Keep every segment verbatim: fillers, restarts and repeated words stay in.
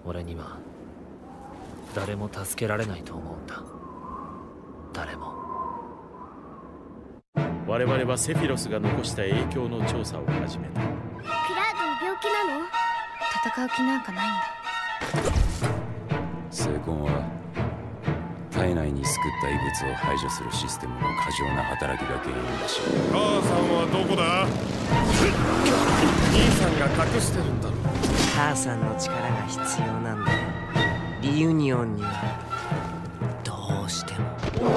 俺には誰も助けられないと思うんだ。誰も。 我々はセフィロスが残した影響の調査を始めた。 ピラードの病気なの？ 戦う気なんかないんだ。 聖痕は体内に救った異物を排除するシステムの過剰な働きが原因だし。 母さんはどこだ？兄さんが隠してるんだろ。 母さんの力が必要なんだよ。リユニオンにはどうしても。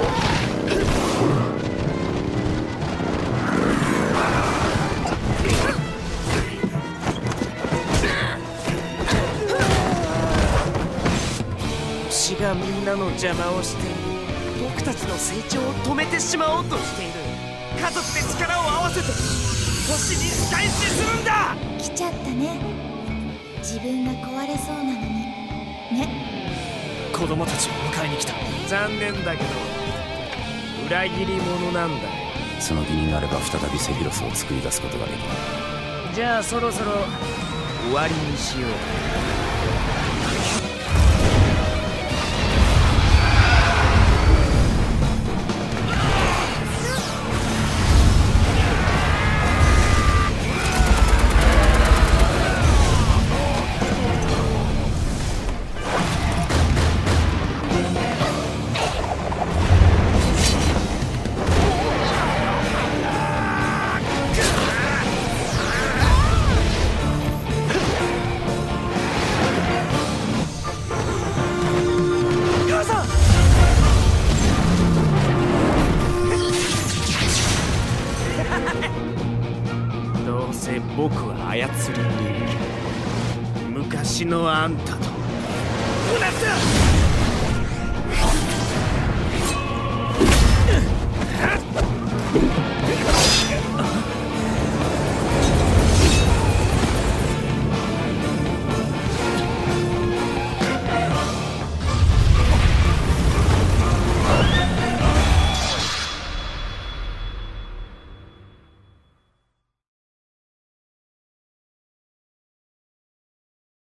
星がみんなの邪魔をして僕たちの成長を止めてしまおうとしている。家族で力を合わせて星に仕返しするんだ。 来ちゃったね。自分が壊れそうなのにね。 子供たちを迎えに来た。 残念だけど裏切り者なんだよ。 その気になれば再びセフィロスを作り出すことができる。 じゃあそろそろ終わりにしよう。どうせ僕は操り人間。昔のあんたと同じだ。